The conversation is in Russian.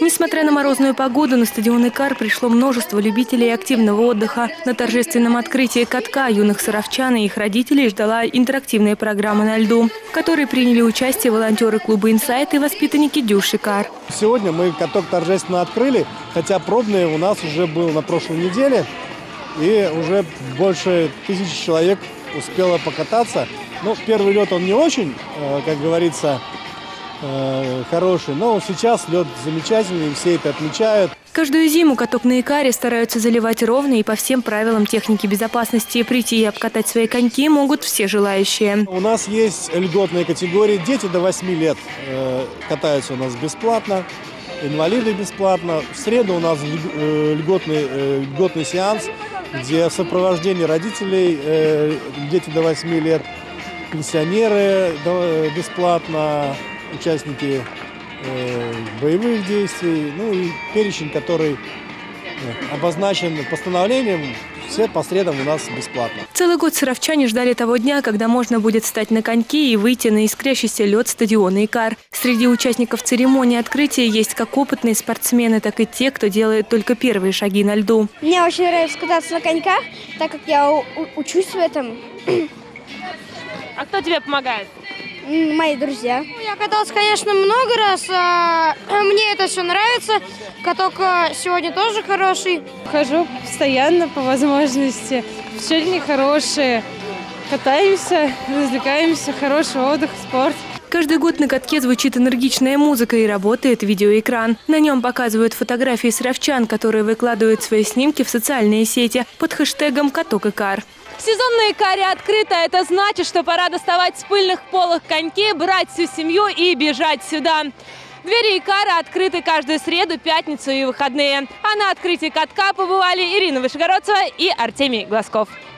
Несмотря на морозную погоду, на стадион «Икар» пришло множество любителей активного отдыха. На торжественном открытии катка юных саровчан и их родителей ждала интерактивная программа на льду, в которой приняли участие волонтеры клуба «Инсайт» и воспитанники Дюш «Икар». Сегодня мы каток торжественно открыли, хотя пробный у нас уже был на прошлой неделе, и уже больше 1000 человек успело покататься. Ну, первый лед он не очень, как говорится, хороший, но сейчас лед замечательный, все это отмечают. Каждую зиму каток на «Икаре» стараются заливать ровно и по всем правилам техники безопасности. Прийти и обкатать свои коньки могут все желающие. У нас есть льготные категории. Дети до 8 лет катаются у нас бесплатно, инвалиды бесплатно. В среду у нас льготный сеанс, где в сопровождении родителей дети до 8 лет, пенсионеры бесплатно, участники боевых действий, ну и перечень, который обозначен постановлением, все по средам у нас бесплатно. Целый год саровчане ждали того дня, когда можно будет встать на коньки и выйти на искрящийся лед стадиона «Икар». Среди участников церемонии открытия есть как опытные спортсмены, так и те, кто делает только первые шаги на льду. Мне очень нравится кататься на коньках, так как я учусь в этом. А кто тебе помогает? Мои друзья. Я катался, конечно, много раз. Мне это все нравится. Каток сегодня тоже хороший. Хожу постоянно по возможности. Сегодня хорошие. Катаемся, развлекаемся, хороший отдых, спорт. Каждый год на катке звучит энергичная музыка и работает видеоэкран. На нем показывают фотографии саровчан, которые выкладывают свои снимки в социальные сети под хэштегом «Каток Икар». Сезон на «Икаре» открыто. Это значит, что пора доставать с пыльных полок коньки, брать всю семью и бежать сюда. Двери «Икара» открыты каждую среду, пятницу и выходные. А на открытии катка побывали Ирина Вышегородцева и Артемий Глазков.